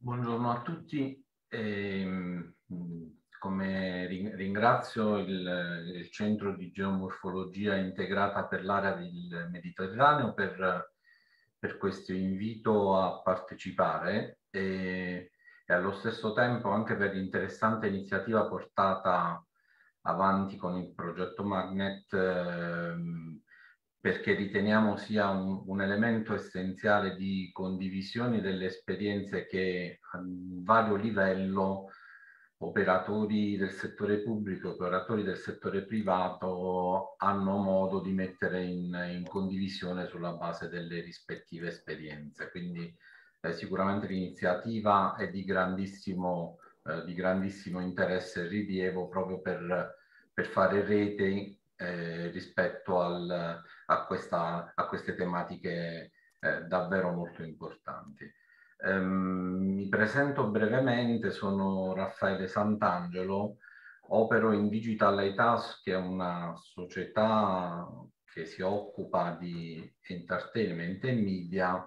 Buongiorno a tutti. Come ringrazio il Centro di Geomorfologia Integrata per l'area del Mediterraneo per questo invito a partecipare e allo stesso tempo anche per l'interessante iniziativa portata avanti con il progetto Magnet, perché riteniamo sia un elemento essenziale di condivisione delle esperienze che a vario livello operatori del settore pubblico, operatori del settore privato hanno modo di mettere in condivisione sulla base delle rispettive esperienze. Quindi sicuramente l'iniziativa è di grandissimo interesse e rilievo proprio per fare rete rispetto a queste tematiche davvero molto importanti. Mi presento brevemente, sono Raffaele Sant'Angelo, opero in Digital Lighthouse, che è una società che si occupa di entertainment e media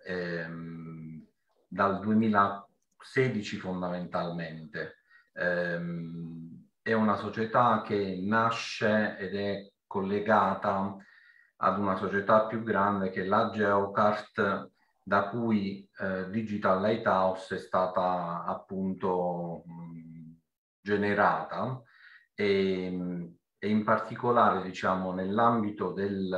dal 2016 fondamentalmente. È una società che nasce ed è collegata ad una società più grande che è la Geocart, da cui Digital Lighthouse è stata appunto generata e in particolare diciamo nell'ambito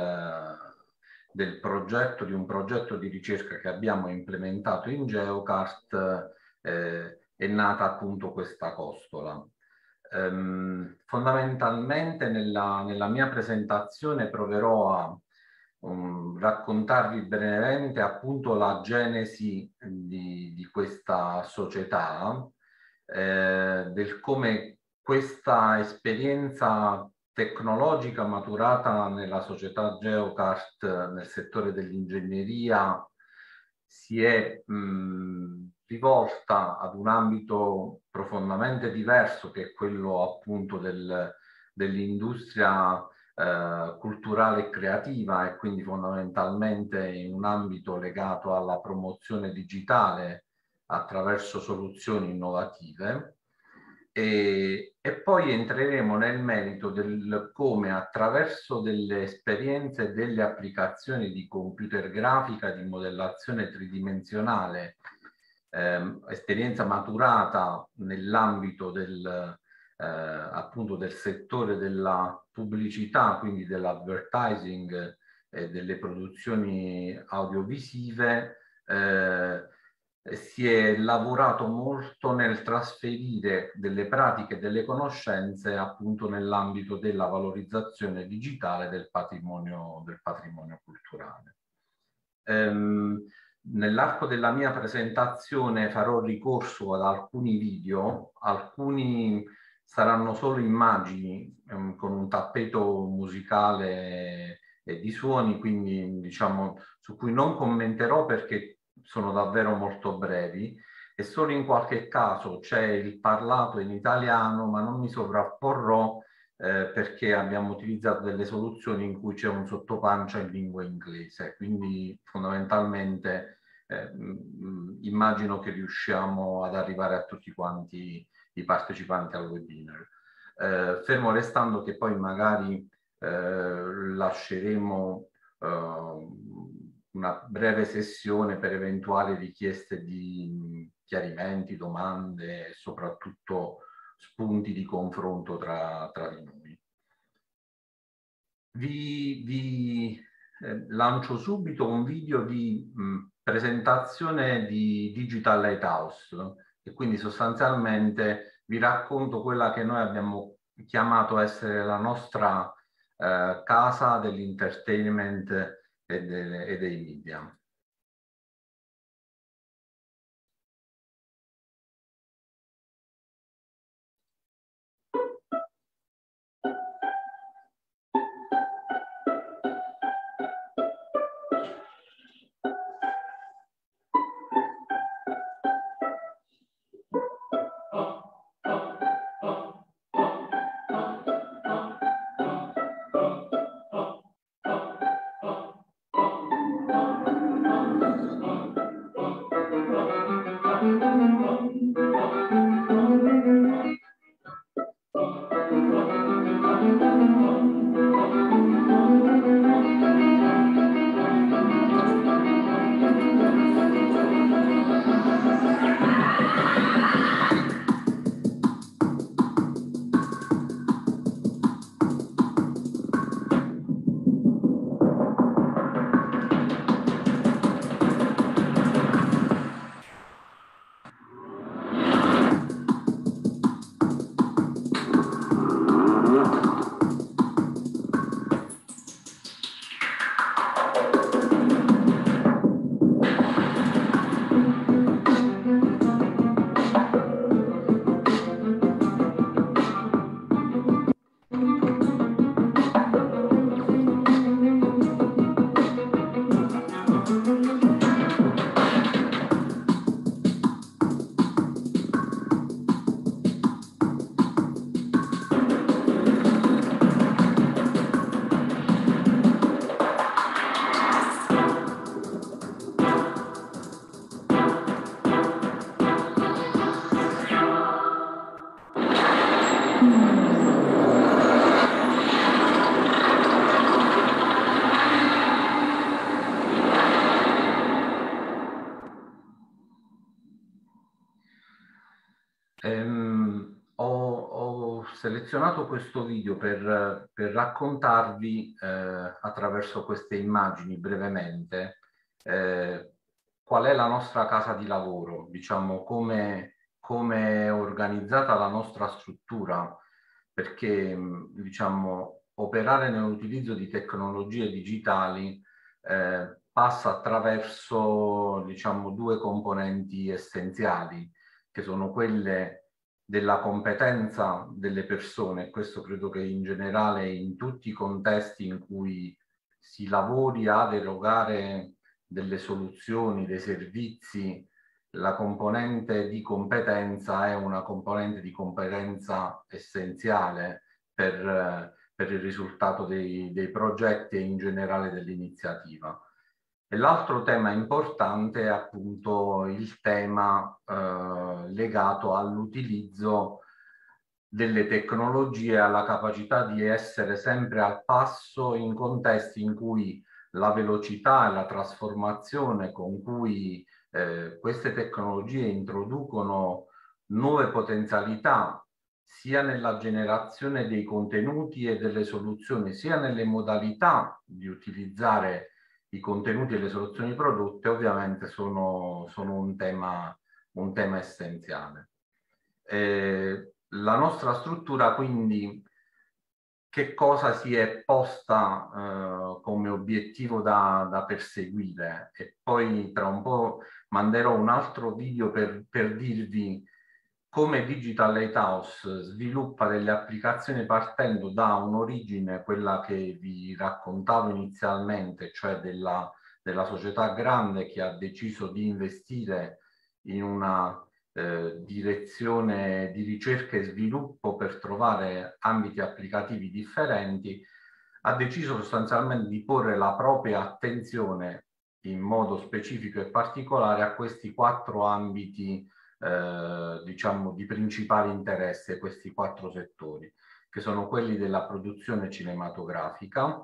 del progetto, di un progetto di ricerca che abbiamo implementato in Geocart, è nata appunto questa costola. Fondamentalmente nella mia presentazione proverò a raccontarvi brevemente appunto la genesi di questa società, del come questa esperienza tecnologica maturata nella società Geocart nel settore dell'ingegneria si è rivolta ad un ambito profondamente diverso, che è quello appunto dell'industria culturale e creativa, e quindi fondamentalmente in un ambito legato alla promozione digitale attraverso soluzioni innovative. E poi entreremo nel merito del come attraverso delle esperienze e delle applicazioni di computer grafica, di modellazione tridimensionale, esperienza maturata nell'ambito appunto del settore della pubblicità, quindi dell'advertising e delle produzioni audiovisive, si è lavorato molto nel trasferire delle pratiche e delle conoscenze appunto nell'ambito della valorizzazione digitale del patrimonio culturale. Nell'arco della mia presentazione farò ricorso ad alcuni video, alcuni saranno solo immagini con un tappeto musicale e di suoni, quindi diciamo su cui non commenterò perché sono davvero molto brevi, e solo in qualche caso c'è il parlato in italiano, ma non mi sovrapporrò perché abbiamo utilizzato delle soluzioni in cui c'è un sottopancia in lingua inglese, quindi fondamentalmente immagino che riusciamo ad arrivare a tutti quanti i partecipanti al webinar. Fermo restando che poi magari lasceremo una breve sessione per eventuali richieste di chiarimenti, domande e soprattutto spunti di confronto tra di noi. Vi lancio subito un video di presentazione di Digital Lighthouse, e quindi sostanzialmente vi racconto quella che noi abbiamo chiamato essere la nostra casa dell'entertainment e dei media. selezionato questo video per raccontarvi attraverso queste immagini brevemente qual è la nostra casa di lavoro, diciamo come è organizzata la nostra struttura, perché diciamo operare nell'utilizzo di tecnologie digitali passa attraverso diciamo due componenti essenziali, che sono quelle della competenza delle persone. Questo credo che in generale in tutti i contesti in cui si lavori ad erogare delle soluzioni, dei servizi, la componente di competenza è una componente di competenza essenziale per il risultato dei progetti e in generale dell'iniziativa. E l'altro tema importante è appunto il tema legato all'utilizzo delle tecnologie, alla capacità di essere sempre al passo in contesti in cui la velocità e la trasformazione con cui queste tecnologie introducono nuove potenzialità sia nella generazione dei contenuti e delle soluzioni, sia nelle modalità di utilizzare i contenuti e le soluzioni prodotte, ovviamente sono un tema essenziale. La nostra struttura quindi che cosa si è posta come obiettivo da perseguire, e poi tra un po' manderò un altro video per dirvi come Digital Lighthouse sviluppa delle applicazioni partendo da un'origine, quella che vi raccontavo inizialmente, cioè della società grande che ha deciso di investire in una direzione di ricerca e sviluppo per trovare ambiti applicativi differenti, ha deciso sostanzialmente di porre la propria attenzione in modo specifico e particolare a questi 4 ambiti diciamo di principale interesse, questi 4 settori, che sono quelli della produzione cinematografica,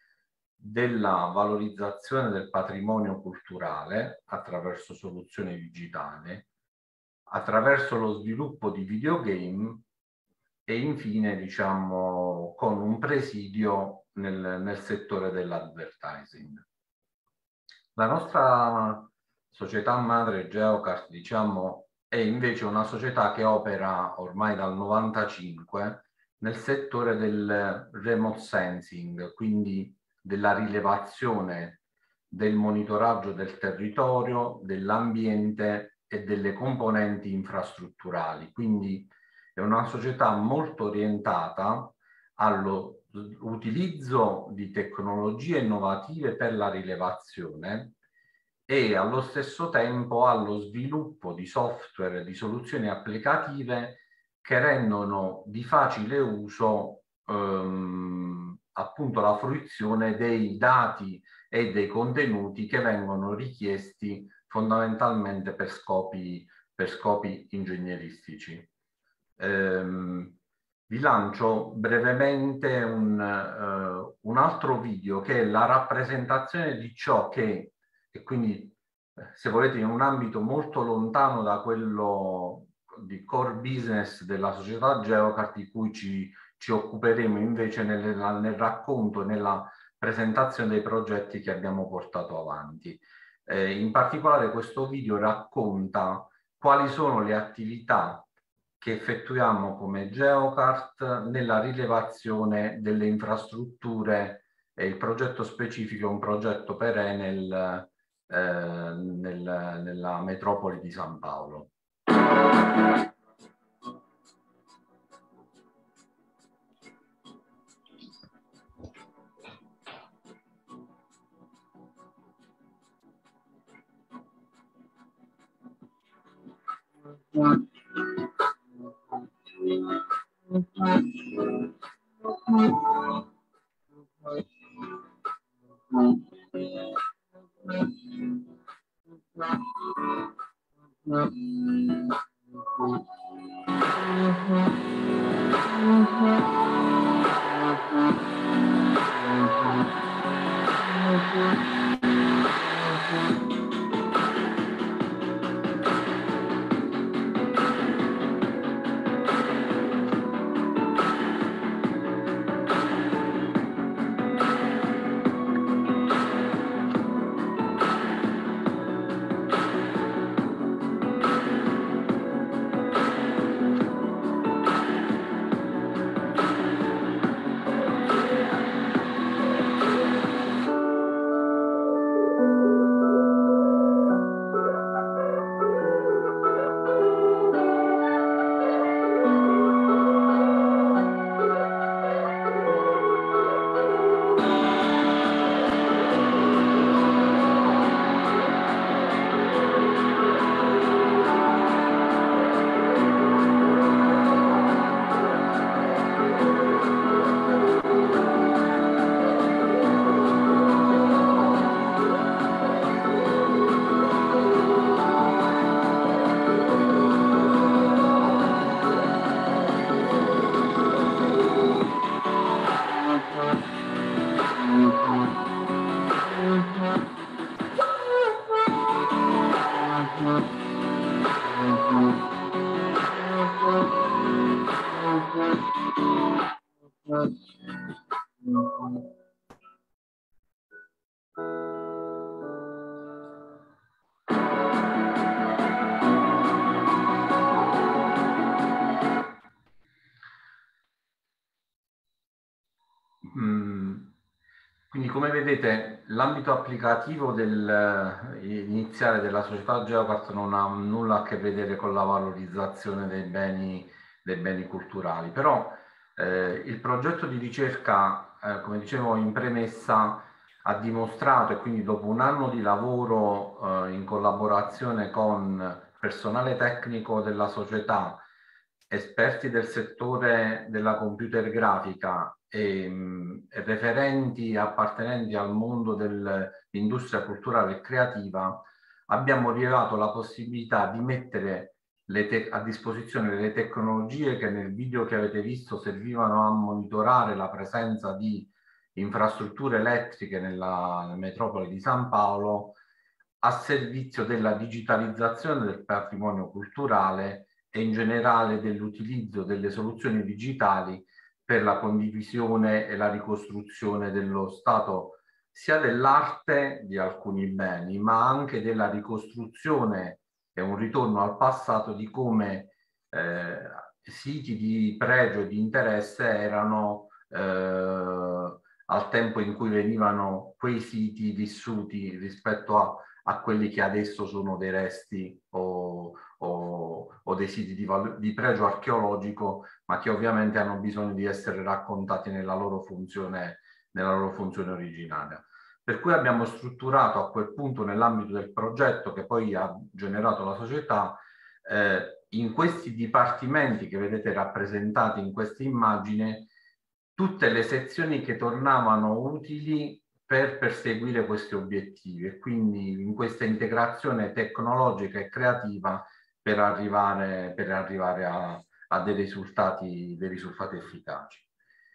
della valorizzazione del patrimonio culturale attraverso soluzioni digitali, attraverso lo sviluppo di videogame e infine diciamo con un presidio nel settore dell'advertising. La nostra società madre Geocart, diciamo, è invece una società che opera ormai dal 95 nel settore del remote sensing, quindi della rilevazione, del monitoraggio del territorio, dell'ambiente e delle componenti infrastrutturali. Quindi è una società molto orientata all'utilizzo di tecnologie innovative per la rilevazione e allo stesso tempo allo sviluppo di software e di soluzioni applicative che rendono di facile uso appunto la fruizione dei dati e dei contenuti che vengono richiesti fondamentalmente per scopi ingegneristici. Vi lancio brevemente un altro video che è la rappresentazione di ciò che, e quindi se volete in un ambito molto lontano da quello di core business della società Geocart, di cui ci occuperemo invece nel racconto e nella presentazione dei progetti che abbiamo portato avanti. In particolare questo video racconta quali sono le attività che effettuiamo come Geocart nella rilevazione delle infrastrutture, e il progetto specifico è un progetto per Enel nella metropoli di San Paolo. come vedete, l'ambito applicativo iniziale della società Geocart non ha nulla a che vedere con la valorizzazione dei beni culturali, però il progetto di ricerca, come dicevo in premessa, ha dimostrato, e quindi dopo un anno di lavoro in collaborazione con personale tecnico della società, esperti del settore della computer grafica e referenti appartenenti al mondo dell'industria culturale e creativa, abbiamo rilevato la possibilità di mettere a disposizione le tecnologie che nel video che avete visto servivano a monitorare la presenza di infrastrutture elettriche nella metropoli di San Paolo a servizio della digitalizzazione del patrimonio culturale e in generale dell'utilizzo delle soluzioni digitali per la condivisione e la ricostruzione dello stato sia dell'arte di alcuni beni, ma anche della ricostruzione e un ritorno al passato di come siti di pregio e di interesse erano al tempo in cui venivano quei siti vissuti rispetto a quelli che adesso sono dei resti o dei siti di pregio archeologico, ma che ovviamente hanno bisogno di essere raccontati nella loro funzione originaria. Per cui abbiamo strutturato a quel punto, nell'ambito del progetto che poi ha generato la società, in questi dipartimenti che vedete rappresentati in questa immagine, tutte le sezioni che tornavano utili per perseguire questi obiettivi, e quindi in questa integrazione tecnologica e creativa per arrivare a dei risultati efficaci.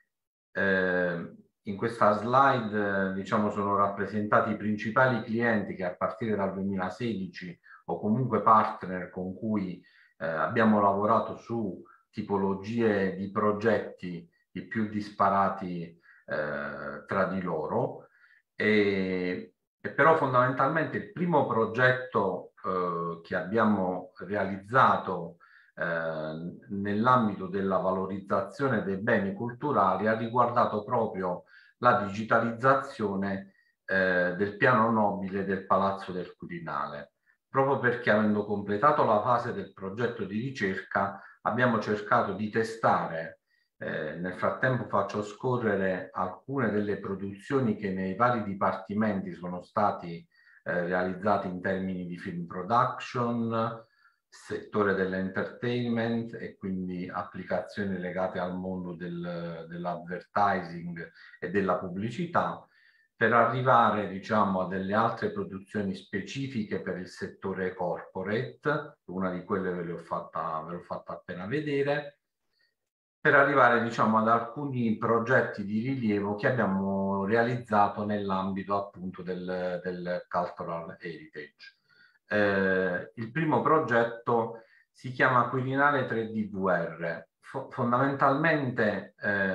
In questa slide diciamo sono rappresentati i principali clienti che a partire dal 2016 o comunque partner con cui abbiamo lavorato su tipologie di progetti i più disparati tra di loro, e però fondamentalmente il primo progetto che abbiamo realizzato nell'ambito della valorizzazione dei beni culturali ha riguardato proprio la digitalizzazione del piano nobile del Palazzo del Quirinale, proprio perché, avendo completato la fase del progetto di ricerca, abbiamo cercato di testare. Nel frattempo faccio scorrere alcune delle produzioni che nei vari dipartimenti sono stati realizzati in termini di film production, settore dell'entertainment e quindi applicazioni legate al mondo dell'advertising e della pubblicità, per arrivare diciamo a delle altre produzioni specifiche per il settore corporate. Una di quelle ve l'ho fatta appena vedere, per arrivare diciamo ad alcuni progetti di rilievo che abbiamo realizzato nell'ambito appunto del Cultural Heritage. Il primo progetto si chiama Quirinale 3D VR. Fondamentalmente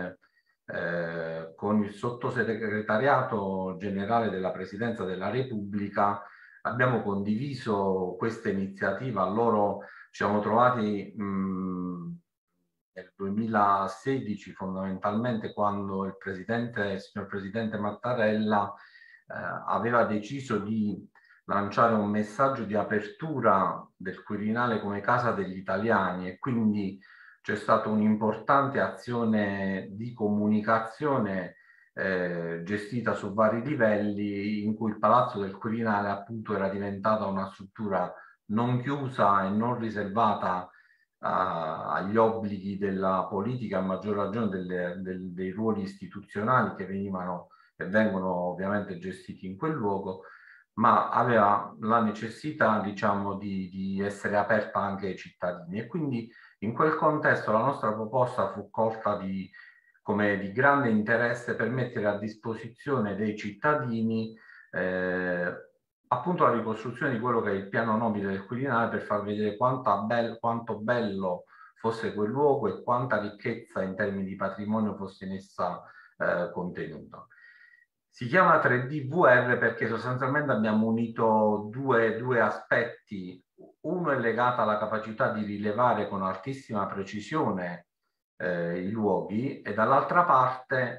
con il sottosegretariato generale della Presidenza della Repubblica abbiamo condiviso questa iniziativa. Loro ci siamo trovati nel 2016 fondamentalmente, quando il signor Presidente Mattarella aveva deciso di lanciare un messaggio di apertura del Quirinale come casa degli italiani, e quindi c'è stata un'importante azione di comunicazione gestita su vari livelli, in cui il Palazzo del Quirinale appunto era diventata una struttura non chiusa e non riservata agli obblighi della politica, a maggior ragione dei ruoli istituzionali che venivano e vengono ovviamente gestiti in quel luogo, ma aveva la necessità, diciamo, di essere aperta anche ai cittadini. E quindi in quel contesto la nostra proposta fu colta come di grande interesse per mettere a disposizione dei cittadini appunto la ricostruzione di quello che è il piano nobile del Quirinale, per far vedere quanto bello fosse quel luogo e quanta ricchezza in termini di patrimonio fosse in essa contenuta. Si chiama 3D VR perché sostanzialmente abbiamo unito due aspetti. Uno è legato alla capacità di rilevare con altissima precisione i luoghi, e dall'altra parte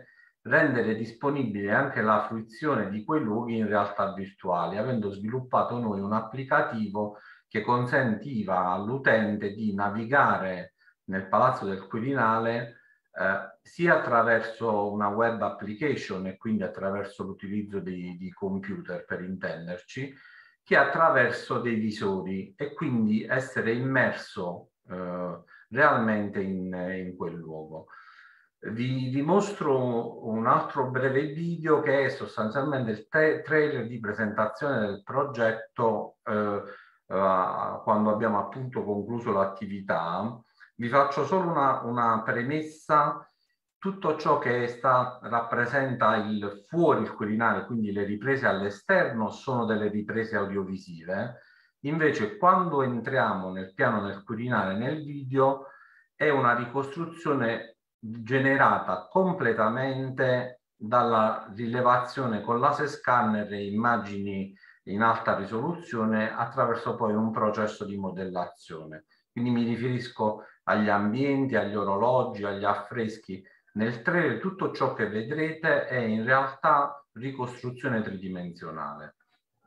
rendere disponibile anche la fruizione di quei luoghi in realtà virtuali, avendo sviluppato noi un applicativo che consentiva all'utente di navigare nel Palazzo del Quirinale sia attraverso una web application e quindi attraverso l'utilizzo di computer per intenderci, che attraverso dei visori e quindi essere immerso realmente in quel luogo. Vi mostro un altro breve video che è sostanzialmente il trailer di presentazione del progetto quando abbiamo appunto concluso l'attività. Vi faccio solo una premessa. Tutto ciò che rappresenta fuori il Quirinale, quindi le riprese all'esterno, sono delle riprese audiovisive. Invece, quando entriamo nel piano del Quirinale nel video, è una ricostruzione generata completamente dalla rilevazione con laser scanner e immagini in alta risoluzione attraverso poi un processo di modellazione. Quindi mi riferisco agli ambienti, agli orologi, agli affreschi. Nel trailer tutto ciò che vedrete è in realtà ricostruzione tridimensionale.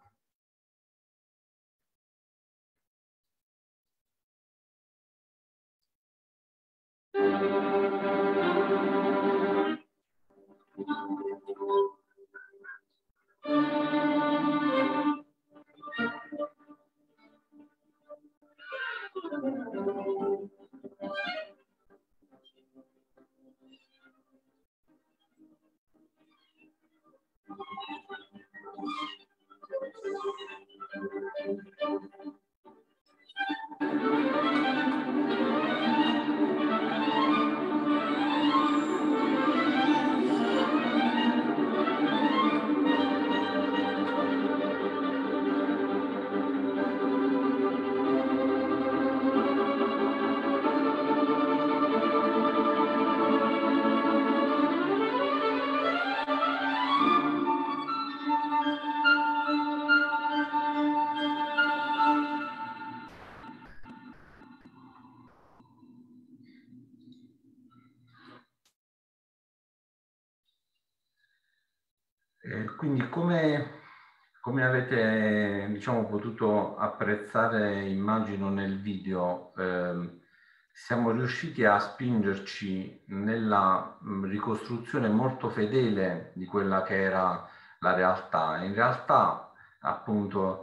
Quindi come avete diciamo, potuto apprezzare, immagino, nel video, siamo riusciti a spingerci nella ricostruzione molto fedele di quella che era la realtà. In realtà, appunto,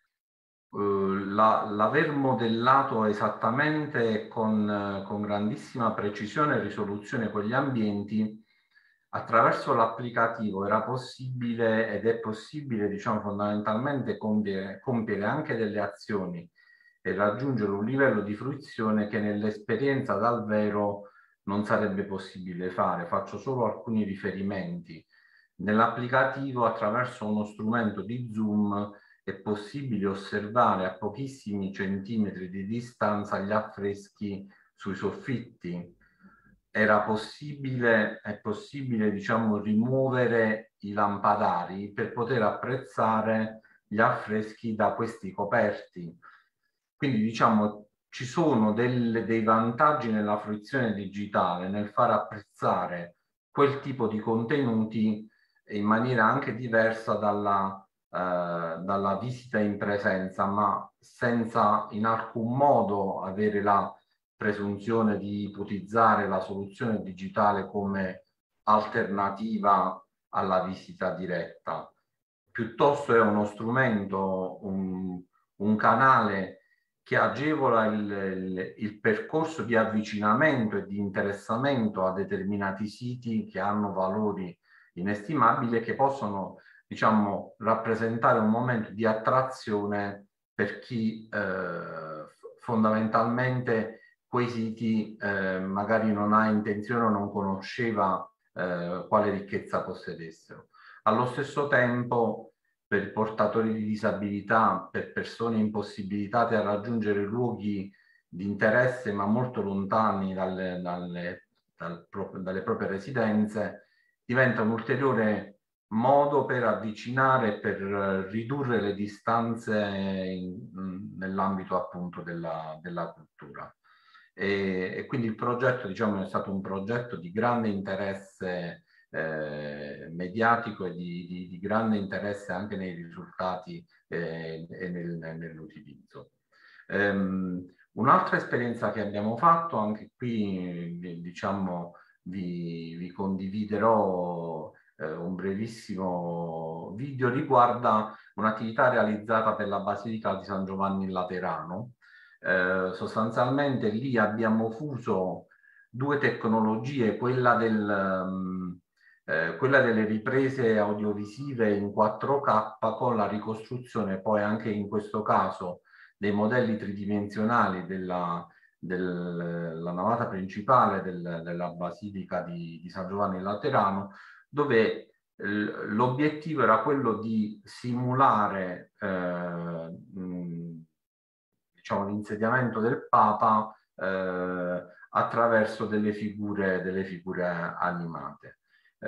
l'aver modellato esattamente con grandissima precisione e risoluzione quegli ambienti attraverso l'applicativo era possibile ed è possibile, diciamo, fondamentalmente compiere anche delle azioni e raggiungere un livello di fruizione che nell'esperienza dal vero non sarebbe possibile fare. Faccio solo alcuni riferimenti. Nell'applicativo, attraverso uno strumento di zoom, è possibile osservare a pochissimi centimetri di distanza gli affreschi sui soffitti. È possibile, diciamo, rimuovere i lampadari per poter apprezzare gli affreschi da questi coperti. Quindi, diciamo, ci sono dei vantaggi nella fruizione digitale, nel far apprezzare quel tipo di contenuti in maniera anche diversa dalla visita in presenza, ma senza in alcun modo avere la presunzione di ipotizzare la soluzione digitale come alternativa alla visita diretta. Piuttosto è uno strumento, un canale che agevola il percorso di avvicinamento e di interessamento a determinati siti che hanno valori inestimabili e che possono, diciamo, rappresentare un momento di attrazione per chi fondamentalmente quei siti magari non ha intenzione o non conosceva quale ricchezza possedessero. Allo stesso tempo, per portatori di disabilità, per persone impossibilitate a raggiungere luoghi di interesse ma molto lontani dalle proprie residenze, diventa un ulteriore modo per avvicinare, per ridurre le distanze nell'ambito appunto della cultura. E quindi il progetto, diciamo, è stato un progetto di grande interesse mediatico e di grande interesse anche nei risultati e nell'utilizzo. Un'altra esperienza che abbiamo fatto, anche qui diciamo vi condividerò un brevissimo video, riguarda un'attività realizzata per la Basilica di San Giovanni in Laterano. Sostanzialmente lì abbiamo fuso due tecnologie, quella delle riprese audiovisive in 4K con la ricostruzione poi anche in questo caso dei modelli tridimensionali della navata principale della Basilica di San Giovanni in Laterano, dove l'obiettivo era quello di simulare diciamo, l'insediamento del Papa attraverso delle figure animate.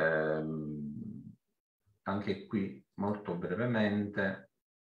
Anche qui molto brevemente.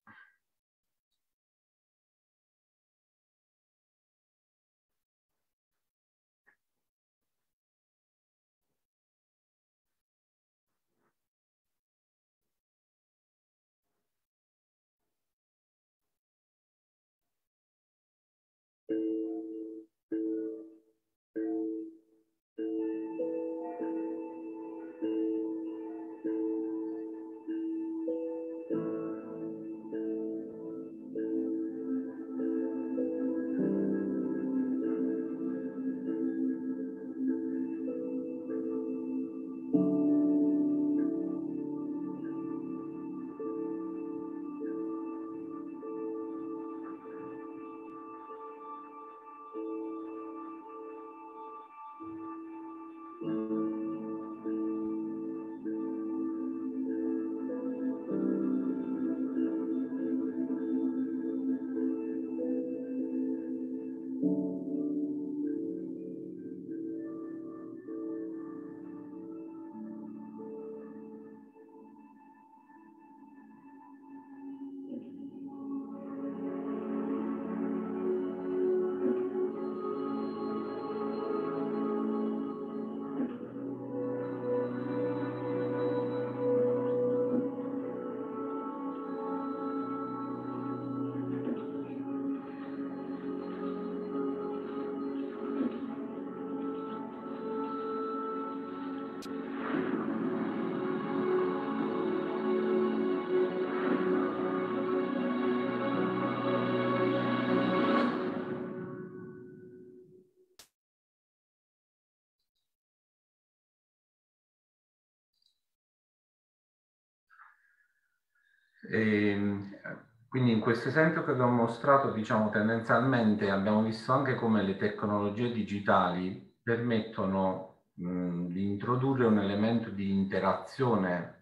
Quindi in questo esempio che vi ho mostrato, diciamo, tendenzialmente abbiamo visto anche come le tecnologie digitali permettono di introdurre un elemento di interazione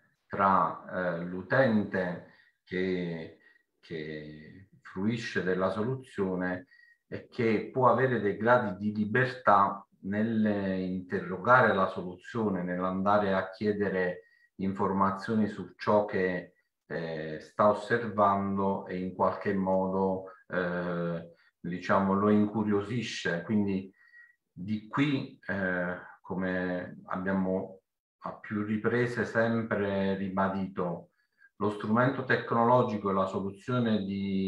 tra l'utente che fruisce della soluzione e che può avere dei gradi di libertà nell'interrogare la soluzione, nell'andare a chiedere informazioni su ciò che sta osservando e in qualche modo diciamo lo incuriosisce. Quindi di qui come abbiamo a più riprese sempre ribadito, lo strumento tecnologico e la soluzione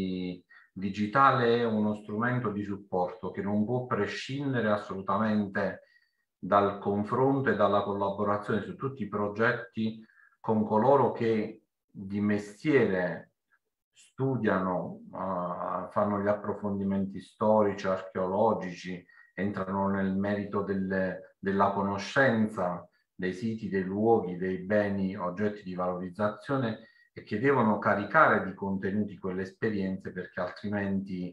digitale è uno strumento di supporto che non può prescindere assolutamente dal confronto e dalla collaborazione su tutti i progetti con coloro che di mestiere studiano, fanno gli approfondimenti storici, archeologici, entrano nel merito della conoscenza dei siti, dei luoghi, dei beni, oggetti di valorizzazione e che devono caricare di contenuti quelle esperienze perché altrimenti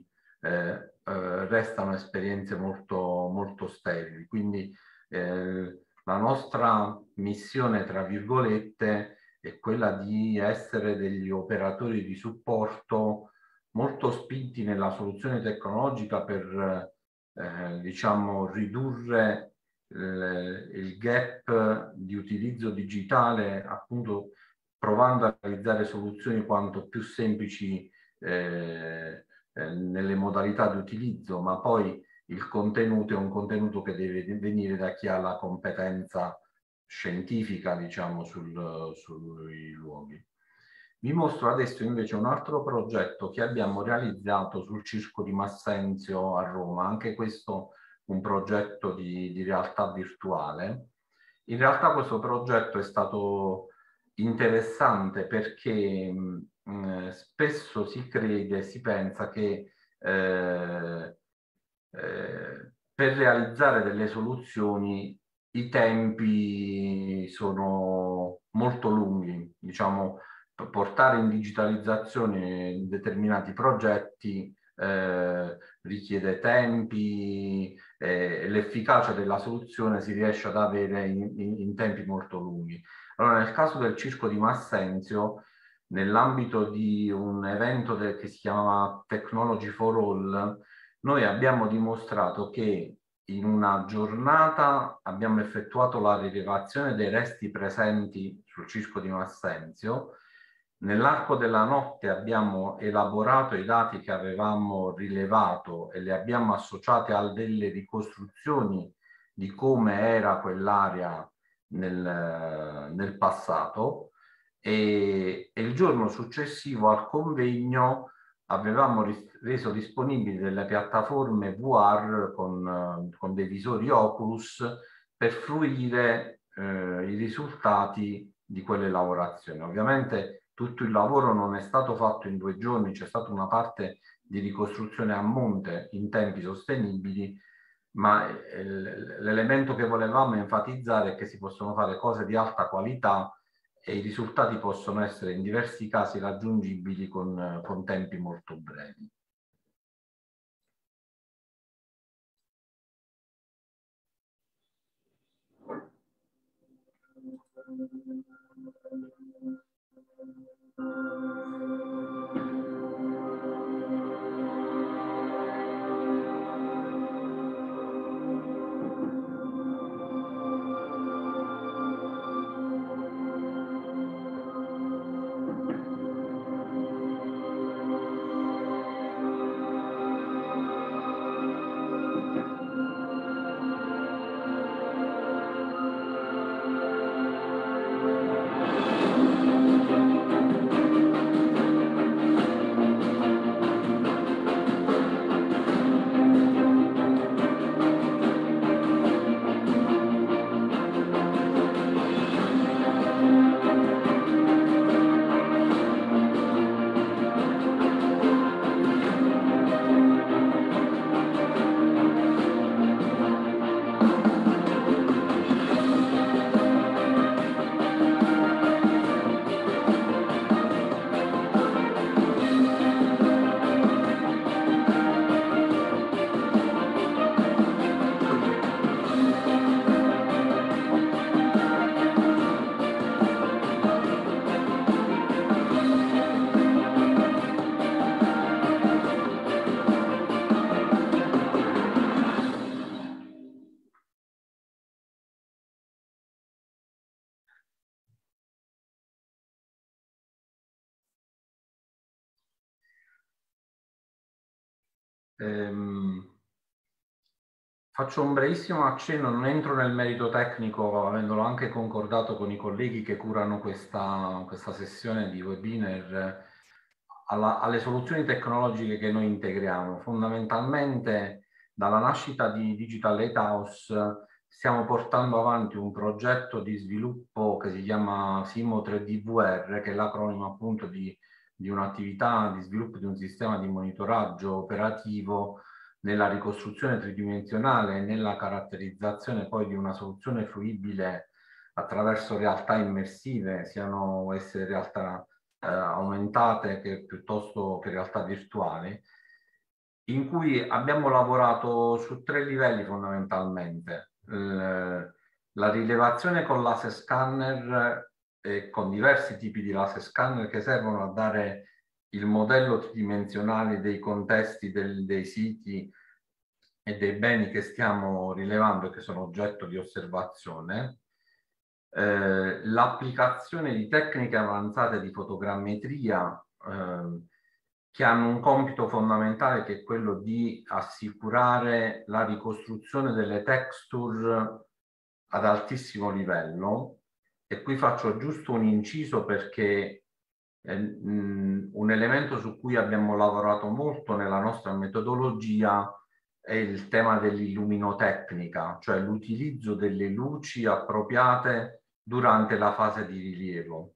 restano esperienze molto, molto sterili. Quindi la nostra missione, tra virgolette, è quella di essere degli operatori di supporto molto spinti nella soluzione tecnologica per diciamo ridurre il gap di utilizzo digitale, appunto provando a realizzare soluzioni quanto più semplici nelle modalità di utilizzo, ma poi il contenuto è un contenuto che deve venire da chi ha la competenza scientifica, diciamo, sui luoghi. Vi mostro adesso invece un altro progetto che abbiamo realizzato sul Circo di Massenzio a Roma, anche questo un progetto di realtà virtuale. In realtà questo progetto è stato interessante perché spesso si crede, si pensa che per realizzare delle soluzioni i tempi sono molto lunghi, diciamo, portare in digitalizzazione determinati progetti richiede tempi e l'efficacia della soluzione si riesce ad avere in tempi molto lunghi. Allora, nel caso del Circo di Massenzio, nell'ambito di un evento che si chiamava Technology for All, noi abbiamo dimostrato che in una giornata abbiamo effettuato la rilevazione dei resti presenti sul Circo di Massenzio. Nell'arco della notte abbiamo elaborato i dati che avevamo rilevato e li abbiamo associati a delle ricostruzioni di come era quell'area nel passato e il giorno successivo al convegno avevamo reso disponibili delle piattaforme VR con dei visori Oculus per fruire i risultati di quelle lavorazioni. Ovviamente tutto il lavoro non è stato fatto in 2 giorni, c'è stata una parte di ricostruzione a monte in tempi sostenibili, ma l'elemento che volevamo enfatizzare è che si possono fare cose di alta qualità e i risultati possono essere in diversi casi raggiungibili con tempi molto brevi. Faccio un brevissimo accenno, non entro nel merito tecnico, avendolo anche concordato con i colleghi che curano questa sessione di webinar, alle soluzioni tecnologiche che noi integriamo. Fondamentalmente, dalla nascita di Digital Lighthouse, stiamo portando avanti un progetto di sviluppo che si chiama SIMO 3D VR, che è l'acronimo appunto di un'attività di sviluppo di un sistema di monitoraggio operativo nella ricostruzione tridimensionale e nella caratterizzazione poi di una soluzione fruibile attraverso realtà immersive, siano esse realtà aumentate piuttosto che realtà virtuali, in cui abbiamo lavorato su 3 livelli fondamentalmente. La rilevazione con laser scanner e con diversi tipi di laser scanner che servono a dare il modello tridimensionale dei contesti dei siti e dei beni che stiamo rilevando e che sono oggetto di osservazione. L'applicazione di tecniche avanzate di fotogrammetria che hanno un compito fondamentale che è quello di assicurare la ricostruzione delle texture ad altissimo livello, e qui faccio giusto un inciso perché un elemento su cui abbiamo lavorato molto nella nostra metodologia è il tema dell'illuminotecnica, cioè l'utilizzo delle luci appropriate durante la fase di rilievo.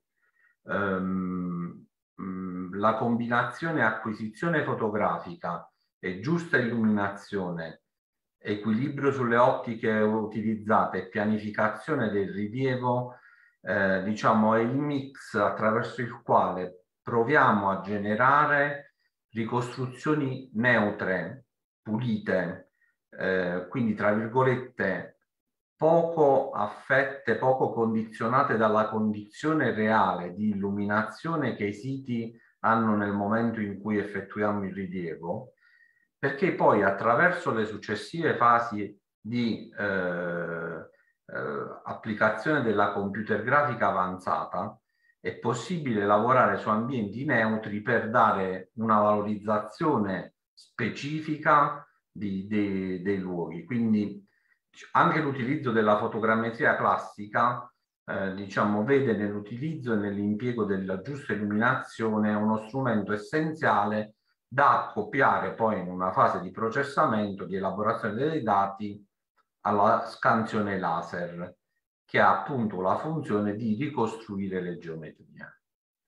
La combinazione acquisizione fotografica e giusta illuminazione, equilibrio sulle ottiche utilizzate e pianificazione del rilievo, diciamo, è il mix attraverso il quale proviamo a generare ricostruzioni neutre, pulite, quindi tra virgolette poco affette, poco condizionate dalla condizione reale di illuminazione che i siti hanno nel momento in cui effettuiamo il rilievo, perché poi attraverso le successive fasi di applicazione della computer grafica avanzata è possibile lavorare su ambienti neutri per dare una valorizzazione specifica dei luoghi. Quindi anche l'utilizzo della fotogrammetria classica diciamo, vede nell'utilizzo e nell'impiego della giusta illuminazione uno strumento essenziale da accoppiare poi in una fase di processamento, di elaborazione dei dati alla scansione laser, che ha appunto la funzione di ricostruire le geometrie.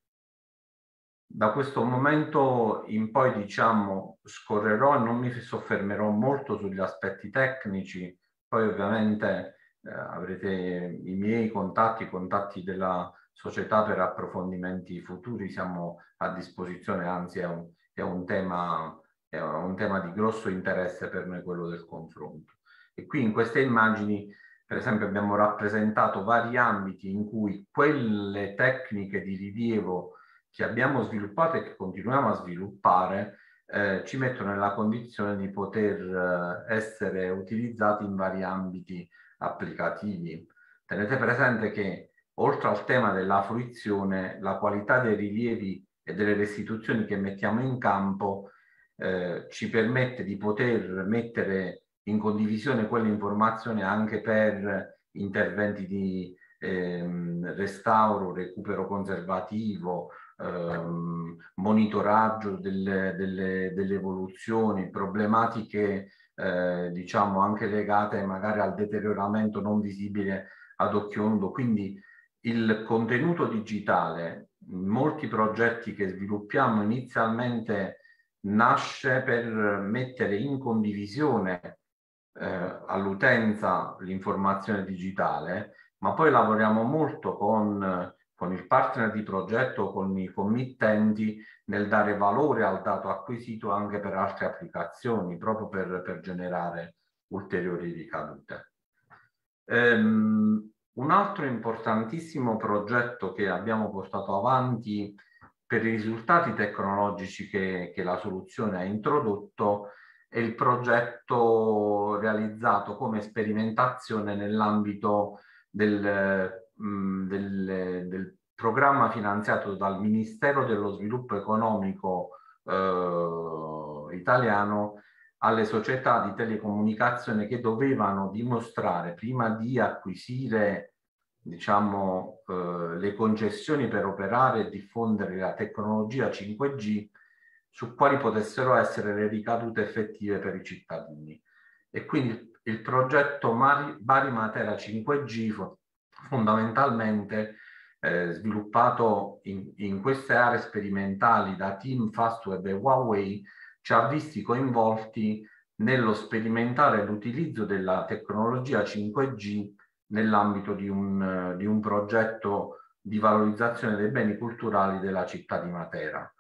Da questo momento in poi, diciamo, scorrerò e non mi soffermerò molto sugli aspetti tecnici, poi ovviamente avrete i miei contatti, i contatti della società per approfondimenti futuri, siamo a disposizione, anzi è un tema di grosso interesse per noi, quello del confronto. E qui in queste immagini, per esempio, abbiamo rappresentato vari ambiti in cui quelle tecniche di rilievo che abbiamo sviluppato e che continuiamo a sviluppare ci mettono nella condizione di poter essere utilizzati in vari ambiti applicativi. Tenete presente che oltre al tema della fruizione, la qualità dei rilievi e delle restituzioni che mettiamo in campo ci permette di poter mettere in condivisione quelle informazioni anche per interventi di restauro, recupero conservativo, monitoraggio delle evoluzioni, problematiche diciamo anche legate magari al deterioramento non visibile ad occhio nudo. Quindi il contenuto digitale, in molti progetti che sviluppiamo inizialmente, nasce per mettere in condivisione all'utenza l'informazione digitale, ma poi lavoriamo molto con il partner di progetto, con i committenti, nel dare valore al dato acquisito anche per altre applicazioni, proprio per generare ulteriori ricadute. Un altro importantissimo progetto che abbiamo portato avanti per i risultati tecnologici che la soluzione ha introdotto è il progetto realizzato come sperimentazione nell'ambito del programma finanziato dal Ministero dello Sviluppo Economico italiano alle società di telecomunicazione che dovevano dimostrare, prima di acquisire, diciamo, le concessioni per operare e diffondere la tecnologia 5G, su quali potessero essere le ricadute effettive per i cittadini. E quindi il progetto Bari Matera 5G fondamentalmente sviluppato in queste aree sperimentali da team Fastweb e Huawei ci ha visti coinvolti nello sperimentare l'utilizzo della tecnologia 5G nell'ambito di un progetto di valorizzazione dei beni culturali della città di Matera.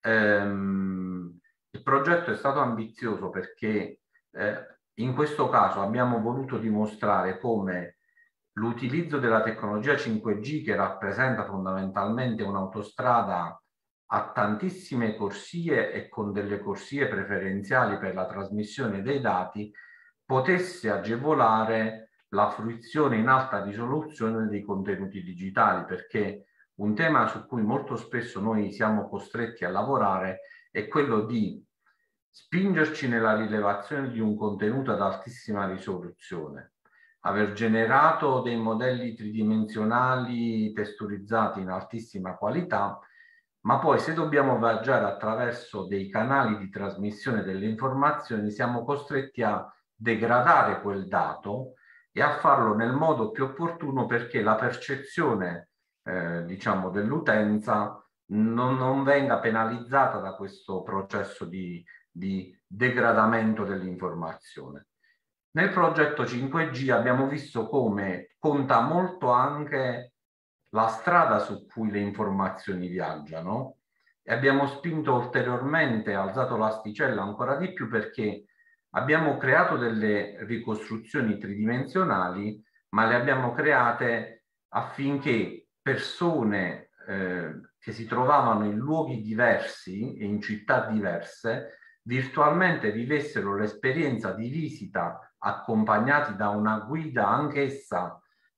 Il progetto è stato ambizioso perché in questo caso abbiamo voluto dimostrare come l'utilizzo della tecnologia 5G, che rappresenta fondamentalmente un'autostrada a tantissime corsie e con delle corsie preferenziali per la trasmissione dei dati, potesse agevolare la fruizione in alta risoluzione dei contenuti digitali, perché un tema su cui molto spesso noi siamo costretti a lavorare è quello di spingerci nella rilevazione di un contenuto ad altissima risoluzione, aver generato dei modelli tridimensionali texturizzati in altissima qualità, ma poi se dobbiamo viaggiare attraverso dei canali di trasmissione delle informazioni siamo costretti a degradare quel dato e a farlo nel modo più opportuno perché la percezione diciamo dell'utenza non venga penalizzata da questo processo di degradamento dell'informazione. Nel progetto 5G abbiamo visto come conta molto anche la strada su cui le informazioni viaggiano e abbiamo spinto ulteriormente, alzato l'asticella ancora di più perché abbiamo creato delle ricostruzioni tridimensionali, ma le abbiamo create affinché persone che si trovavano in luoghi diversi e in città diverse virtualmente vivessero l'esperienza di visita accompagnati da una guida anch'essa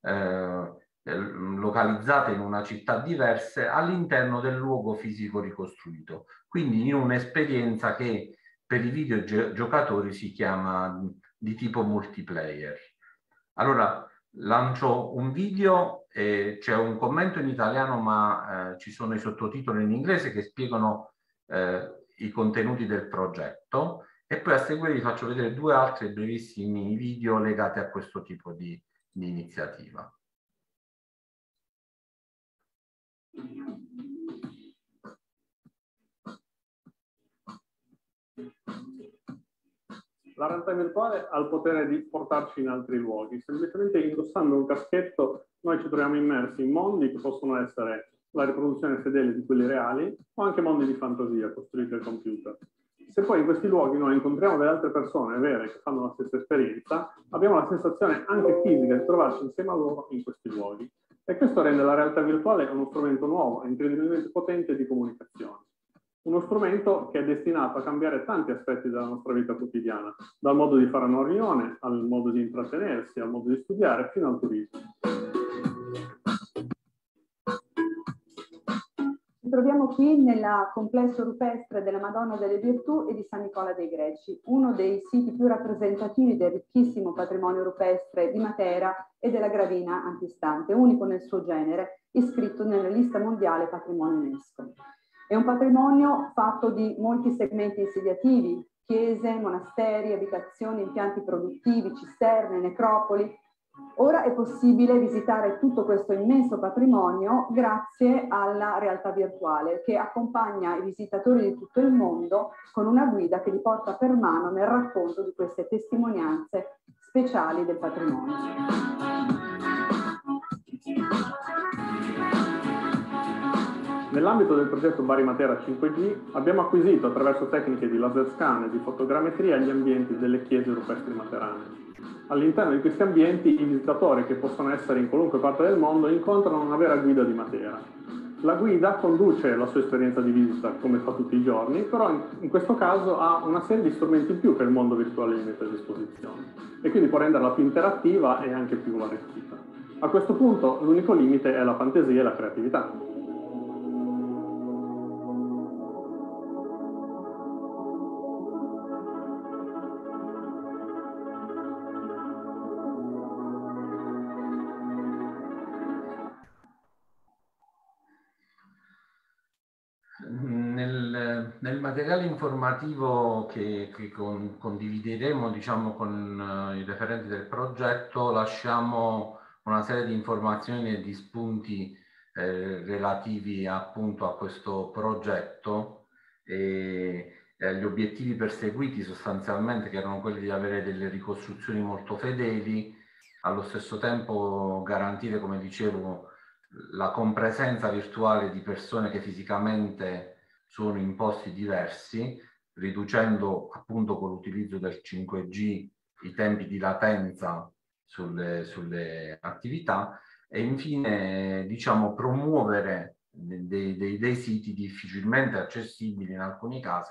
localizzata in una città diversa all'interno del luogo fisico ricostruito. Quindi in un'esperienza che per i videogiocatori si chiama di tipo multiplayer. Allora, lancio un video, c'è un commento in italiano ma ci sono i sottotitoli in inglese che spiegano i contenuti del progetto e poi a seguire vi faccio vedere due altri brevissimi video legati a questo tipo di iniziativa. La realtà virtuale ha il potere di portarci in altri luoghi. Semplicemente indossando un caschetto noi ci troviamo immersi in mondi che possono essere la riproduzione fedele di quelli reali o anche mondi di fantasia costruiti al computer. Se poi in questi luoghi noi incontriamo delle altre persone vere che fanno la stessa esperienza, abbiamo la sensazione anche fisica di trovarci insieme a loro in questi luoghi. E questo rende la realtà virtuale uno strumento nuovo e incredibilmente potente di comunicazione. Uno strumento che è destinato a cambiare tanti aspetti della nostra vita quotidiana, dal modo di fare una riunione, al modo di intrattenersi, al modo di studiare, fino al turismo. Ci troviamo qui nel complesso rupestre della Madonna delle Virtù e di San Nicola dei Greci, uno dei siti più rappresentativi del ricchissimo patrimonio rupestre di Matera e della Gravina antistante, unico nel suo genere, iscritto nella lista mondiale Patrimonio UNESCO. È un patrimonio fatto di molti segmenti insediativi, chiese, monasteri, abitazioni, impianti produttivi, cisterne, necropoli. Ora è possibile visitare tutto questo immenso patrimonio grazie alla realtà virtuale che accompagna i visitatori di tutto il mondo con una guida che li porta per mano nel racconto di queste testimonianze speciali del patrimonio. Nell'ambito del progetto Bari Matera 5G abbiamo acquisito attraverso tecniche di laser scan e di fotogrammetria gli ambienti delle chiese rupestri materane. All'interno di questi ambienti i visitatori, che possono essere in qualunque parte del mondo, incontrano una vera guida di Matera. La guida conduce la sua esperienza di visita come fa tutti i giorni, però in questo caso ha una serie di strumenti in più che il mondo virtuale gli mette a disposizione e quindi può renderla più interattiva e anche più arricchita. A questo punto l'unico limite è la fantasia e la creatività. Nel materiale informativo che condivideremo, diciamo, con i referenti del progetto, lasciamo una serie di informazioni e di spunti relativi appunto a questo progetto e agli obiettivi perseguiti sostanzialmente, che erano quelli di avere delle ricostruzioni molto fedeli, allo stesso tempo garantire, come dicevo, la compresenza virtuale di persone che fisicamente sono in posti diversi, riducendo appunto con l'utilizzo del 5G i tempi di latenza sulle attività e infine diciamo promuovere dei siti difficilmente accessibili in alcuni casi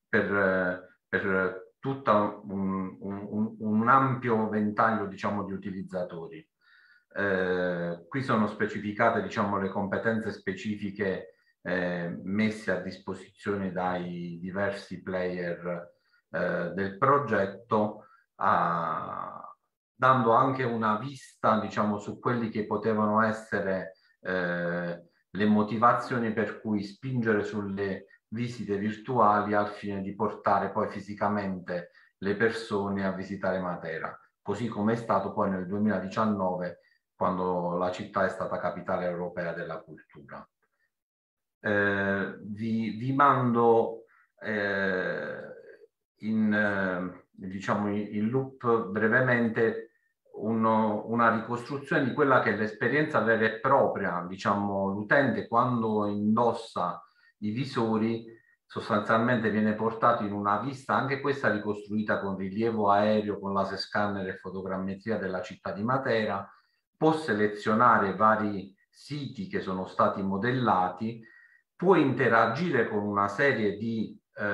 per tutto un ampio ventaglio diciamo di utilizzatori. Qui sono specificate diciamo le competenze specifiche messe a disposizione dai diversi player del progetto dando anche una vista, diciamo, su quelli che potevano essere le motivazioni per cui spingere sulle visite virtuali al fine di portare poi fisicamente le persone a visitare Matera, così come è stato poi nel 2019 quando la città è stata capitale europea della cultura. Vi mando diciamo in loop brevemente una ricostruzione di quella che è l'esperienza vera e propria, diciamo, l'utente quando indossa i visori sostanzialmente viene portato in una vista, anche questa ricostruita con rilievo aereo, con laser scanner e fotogrammetria della città di Matera, può selezionare vari siti che sono stati modellati, può interagire con una serie di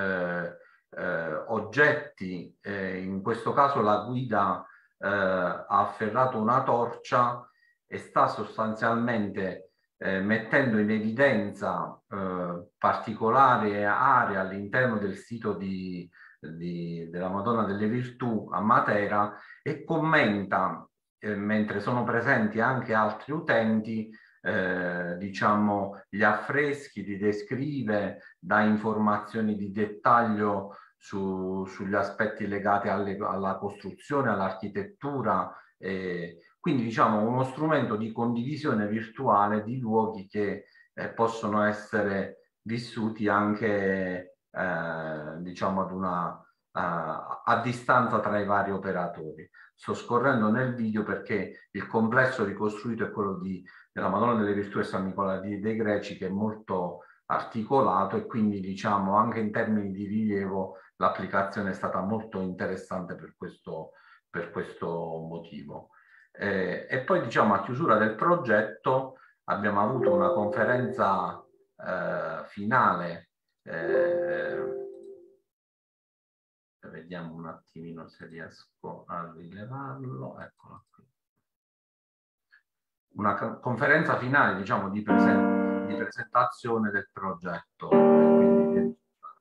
oggetti, in questo caso la guida ha afferrato una torcia e sta sostanzialmente mettendo in evidenza particolari aree all'interno del sito della Madonna delle Virtù a Matera e commenta, mentre sono presenti anche altri utenti, diciamo gli affreschi, li descrive, dà informazioni di dettaglio sugli aspetti legati alla costruzione, all'architettura, quindi diciamo uno strumento di condivisione virtuale di luoghi che possono essere vissuti anche diciamo a distanza tra i vari operatori. Sto scorrendo nel video perché il complesso ricostruito è quello della Madonna delle Virtù e San Nicola dei Greci, che è molto articolato e quindi diciamo anche in termini di rilievo l'applicazione è stata molto interessante per questo motivo. E poi diciamo a chiusura del progetto abbiamo avuto una conferenza finale, vediamo un attimino se riesco a rilevarlo, eccola qui. Una conferenza finale, diciamo, di presentazione del progetto. Quindi,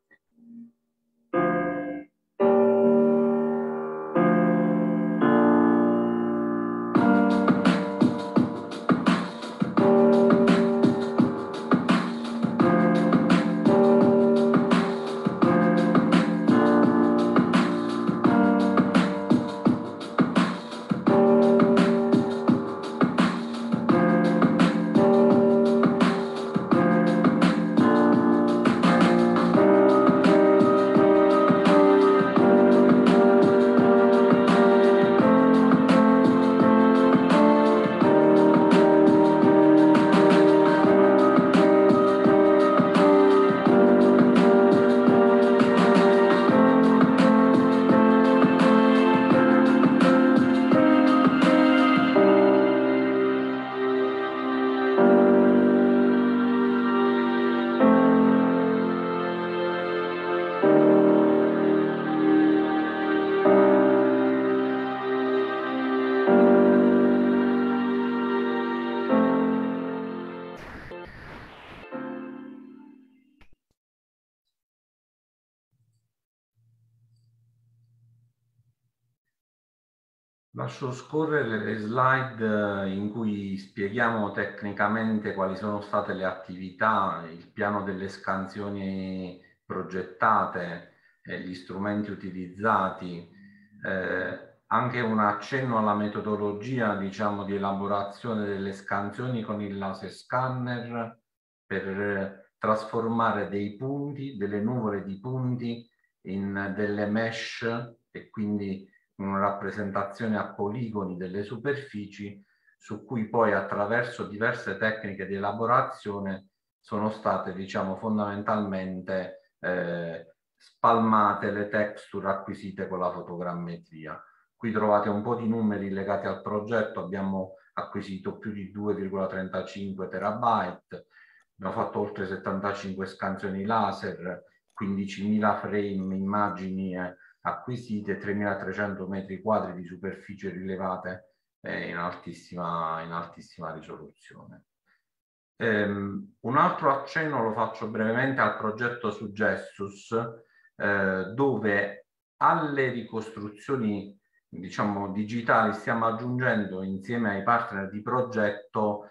lascio scorrere le slide in cui spieghiamo tecnicamente quali sono state le attività, il piano delle scansioni progettate, gli strumenti utilizzati, anche un accenno alla metodologia, diciamo, di elaborazione delle scansioni con il laser scanner per trasformare dei punti, delle nuvole di punti in delle mesh e quindi una rappresentazione a poligoni delle superfici su cui poi attraverso diverse tecniche di elaborazione sono state, diciamo, fondamentalmente spalmate le texture acquisite con la fotogrammetria. Qui trovate un po' di numeri legati al progetto, abbiamo acquisito più di 2,35 terabyte, abbiamo fatto oltre 75 scansioni laser, 15.000 frame immagini acquisite, 3.300 metri quadri di superficie rilevate in altissima risoluzione. Un altro accenno lo faccio brevemente al progetto Suggestus, dove alle ricostruzioni diciamo, digitali stiamo aggiungendo insieme ai partner di progetto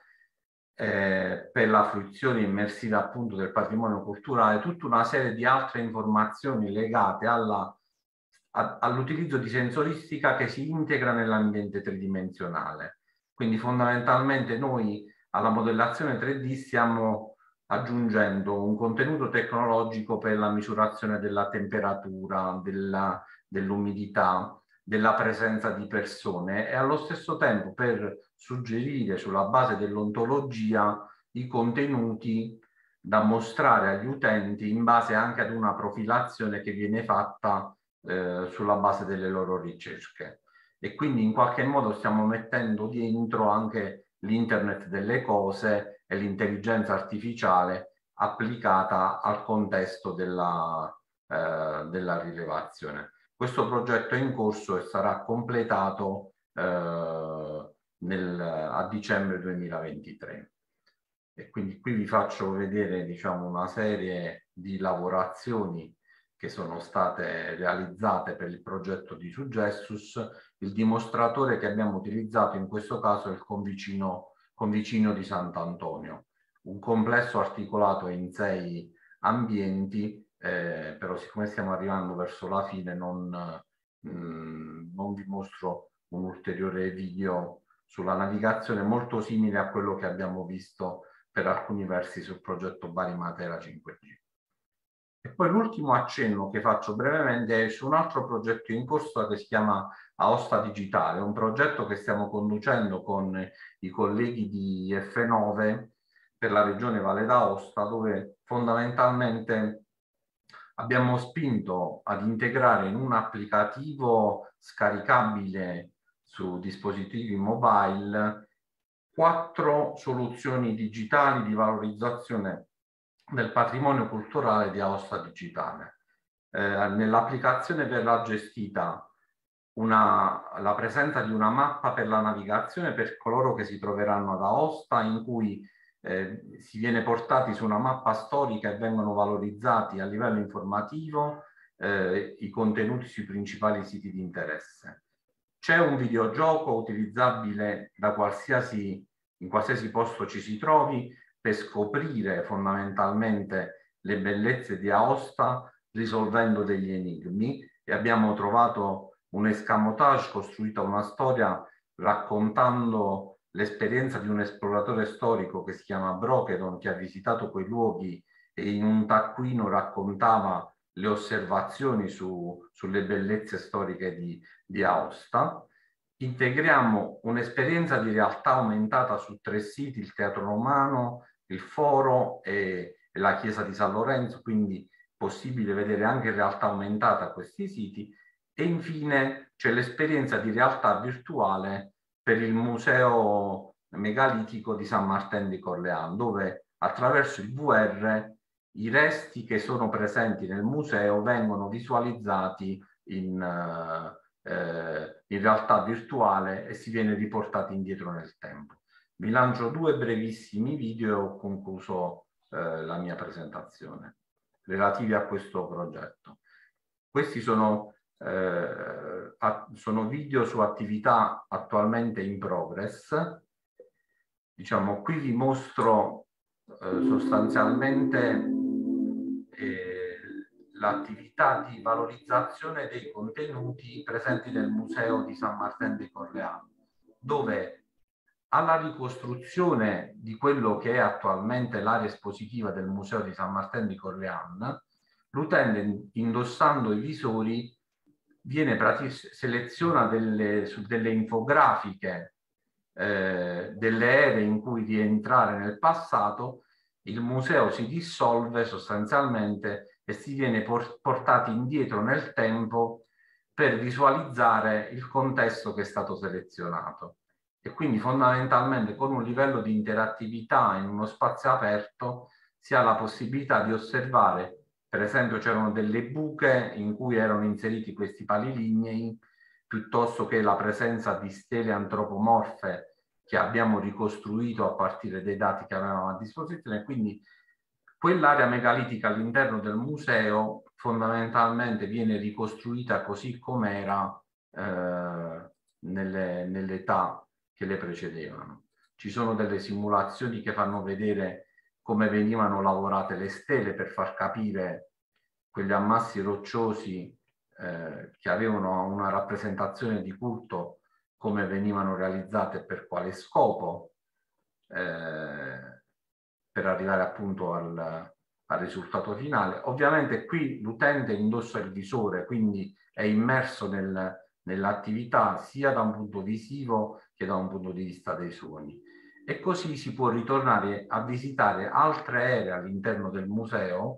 per la fruizione immersiva appunto del patrimonio culturale tutta una serie di altre informazioni legate all'utilizzo di sensoristica che si integra nell'ambiente tridimensionale. Quindi fondamentalmente noi alla modellazione 3D stiamo aggiungendo un contenuto tecnologico per la misurazione della temperatura, dell'umidità, della presenza di persone e allo stesso tempo per suggerire sulla base dell'ontologia i contenuti da mostrare agli utenti in base anche ad una profilazione che viene fatta sulla base delle loro ricerche. E quindi in qualche modo stiamo mettendo dentro anche l'internet delle cose e l'intelligenza artificiale applicata al contesto della rilevazione. Questo progetto è in corso e sarà completato a dicembre 2023. E quindi qui vi faccio vedere, diciamo, una serie di lavorazioni che sono state realizzate per il progetto di Suggestus. Il dimostratore che abbiamo utilizzato in questo caso è il Convicino di Sant'Antonio, un complesso articolato in 6 ambienti, però siccome stiamo arrivando verso la fine non vi mostro un ulteriore video sulla navigazione molto simile a quello che abbiamo visto per alcuni versi sul progetto Bari Matera 5G. E poi l'ultimo accenno che faccio brevemente è su un altro progetto in corso che si chiama Aosta Digitale, un progetto che stiamo conducendo con i colleghi di F9 per la regione Valle d'Aosta, dove fondamentalmente abbiamo spinto ad integrare in un applicativo scaricabile su dispositivi mobile 4 soluzioni digitali di valorizzazione del patrimonio culturale di Aosta Digitale. Nell'applicazione verrà gestita la presenza di una mappa per la navigazione per coloro che si troveranno ad Aosta, in cui si viene portati su una mappa storica e vengono valorizzati a livello informativo i contenuti sui principali siti di interesse. C'è un videogioco utilizzabile in qualsiasi posto ci si trovi per scoprire fondamentalmente le bellezze di Aosta risolvendo degli enigmi, e abbiamo trovato un escamotage, costruita una storia raccontando l'esperienza di un esploratore storico che si chiama Brochedon, che ha visitato quei luoghi e in un taccuino raccontava le osservazioni sulle bellezze storiche di Aosta. Integriamo un'esperienza di realtà aumentata su 3 siti, il Teatro Romano, il Foro e la Chiesa di San Lorenzo, quindi possibile vedere anche in realtà aumentata questi siti. E infine c'è l'esperienza di realtà virtuale per il Museo Megalitico di San Martin di Corleane, dove attraverso il VR i resti che sono presenti nel museo vengono visualizzati in realtà virtuale e si viene riportati indietro nel tempo. Vi lancio 2 brevissimi video e ho concluso la mia presentazione relativi a questo progetto. Questi sono video su attività attualmente in progress. Diciamo, qui vi mostro sostanzialmente l'attività di valorizzazione dei contenuti presenti nel Museo di San Martin de Corleane, dove alla ricostruzione di quello che è attualmente l'area espositiva del Museo di San Martin de Corleane, l'utente, indossando i visori, seleziona delle infografiche delle ere in cui rientrare nel passato. Il museo si dissolve sostanzialmente e si viene portati indietro nel tempo per visualizzare il contesto che è stato selezionato. E quindi fondamentalmente con un livello di interattività in uno spazio aperto si ha la possibilità di osservare, per esempio c'erano delle buche in cui erano inseriti questi palilignei, piuttosto che la presenza di stele antropomorfe che abbiamo ricostruito a partire dai dati che avevamo a disposizione. Quindi quell'area megalitica all'interno del museo fondamentalmente viene ricostruita così com'era nell'età che le precedevano. Ci sono delle simulazioni che fanno vedere come venivano lavorate le stele per far capire quegli ammassi rocciosi che avevano una rappresentazione di culto, come venivano realizzate e per quale scopo, per arrivare appunto al risultato finale. Ovviamente qui l'utente indossa il visore, quindi è immerso nell'attività sia da un punto visivo che da un punto di vista dei suoni. E così si può ritornare a visitare altre ere all'interno del museo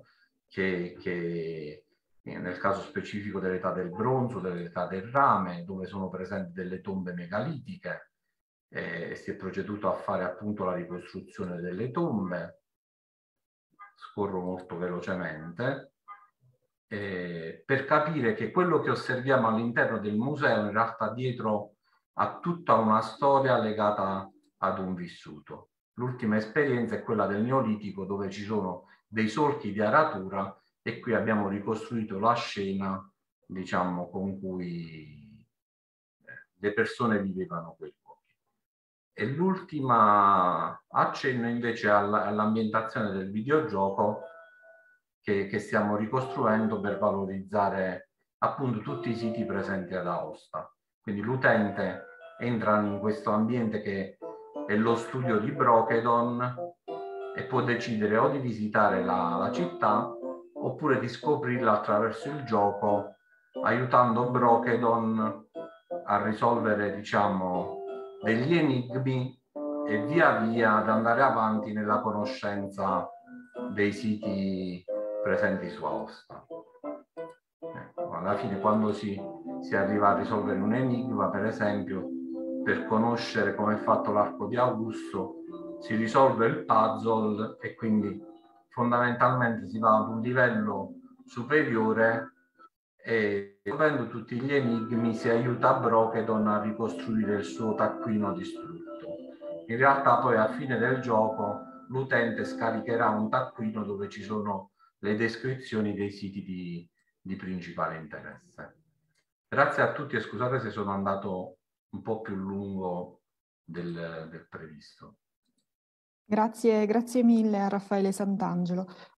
che nel caso specifico dell'età del bronzo, dell'età del rame, dove sono presenti delle tombe megalitiche, si è proceduto a fare appunto la ricostruzione delle tombe. Scorro molto velocemente, per capire che quello che osserviamo all'interno del museo in realtà dietro ha tutta una storia legata ad un vissuto. L'ultima esperienza è quella del Neolitico, dove ci sono dei solchi di aratura e qui abbiamo ricostruito la scena, diciamo, con cui le persone vivevano quel luogo. E l'ultima accenno invece all'ambientazione del videogioco che stiamo ricostruendo per valorizzare appunto tutti i siti presenti ad Aosta. Quindi l'utente entra in questo ambiente che è lo studio di Brokedon e può decidere o di visitare la città oppure di scoprirla attraverso il gioco, aiutando Brokedon a risolvere, diciamo, degli enigmi e via via ad andare avanti nella conoscenza dei siti presenti su Aosta. Alla fine, quando si arriva a risolvere un enigma, per esempio, per conoscere come è fatto l'arco di Augusto, si risolve il puzzle e quindi fondamentalmente si va ad un livello superiore e risolvendo tutti gli enigmi si aiuta Brokedon a ricostruire il suo taccuino distrutto. In realtà poi alla fine del gioco l'utente scaricherà un taccuino dove ci sono le descrizioni dei siti di principale interesse. Grazie a tutti e scusate se sono andato un po' più lungo del previsto. Grazie mille a Raffaele Santangelo.